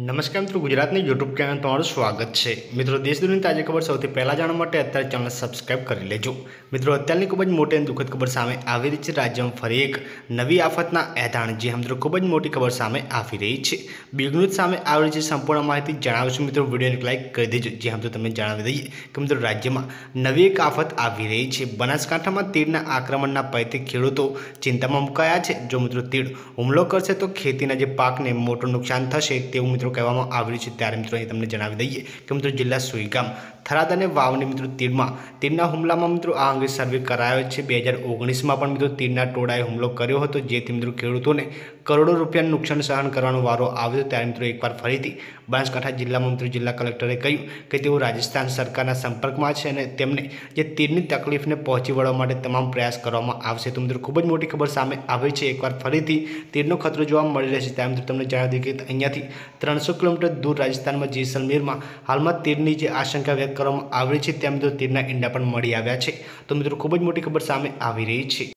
નમસ્કાર મિત્રો, ગુજરાતની યુટ્યુબ ચેનલ તમારું સ્વાગત છે। મિત્રો, દેશ દુનિયાની તાજી ખબર સૌથી પહેલાં જાણવા માટે અત્યારે ચેનલ સબસ્ક્રાઇબ કરી લેજો। મિત્રો, અત્યારની ખૂબ જ મોટી અને દુઃખદ ખબર સામે આવી રહી છે। રાજ્યમાં ફરી એક નવી આફતના એધાણ। જે મિત્રો ખૂબ જ મોટી ખબર સામે આવી રહી છે। બિગ ન્યૂઝ સામે આવી રહી છે। સંપૂર્ણ માહિતી જણાવીશું। મિત્રો, વિડીયોને લાઇક કરી દેજો। જે મિત્રો તમને જણાવી દઈએ કે મિત્રો રાજ્યમાં નવી એક આફત આવી રહી છે। બનાસકાંઠામાં તીડના આક્રમણના ભયથી ખેડૂતો ચિંતામાં મુકાયા છે। જો મિત્રો તીડ હુમલો કરશે તો ખેતીના જે પાકને મોટું નુકસાન થશે તેવું મિત્રો કહેવામાં આવી રહ્યું છે। ત્યારે મિત્રો અહીં તમને જણાવી દઈએ કે મિત્રો જિલ્લા સુઈગામ, થરાદ અને વાવની મિત્રો તીડના હુમલામાં મિત્રો આ અંગે સર્વે કરાયો છે। 2019માં પણ મિત્રો તીડના ટોળાએ હુમલો કર્યો હતો, જેથી મિત્રો ખેડૂતોને કરોડો રૂપિયાનું નુકસાન સહન કરવાનો વારો આવ્યો। ત્યારે મિત્રો એકવાર ફરીથી બનાસકાંઠા જિલ્લામાં મિત્રો જિલ્લા કલેક્ટરે કહ્યું કે તેઓ રાજસ્થાન સરકારના સંપર્કમાં છે અને તેમને જે તીડની તકલીફને પહોંચી વળવા માટે તમામ પ્રયાસ કરવામાં આવશે। તો મિત્રો ખૂબ જ મોટી ખબર સામે આવી છે। એકવાર ફરીથી તીડનો ખતરો જોવા મળી રહેશે। ત્યારે મિત્રો તમને જણાવી દઈએ કે અહીંયાથી 300 કિલોમીટર दूर राजस्थान में जैसलमेर में हाल में तीड़नी आशंका व्यक्त करवामां आवी रही है। त्यां मित्रों तीड़ना ईंडा पण मळी आव्या छे। तो मित्रों खूब ज मोटी खबर सामे आवी रही है।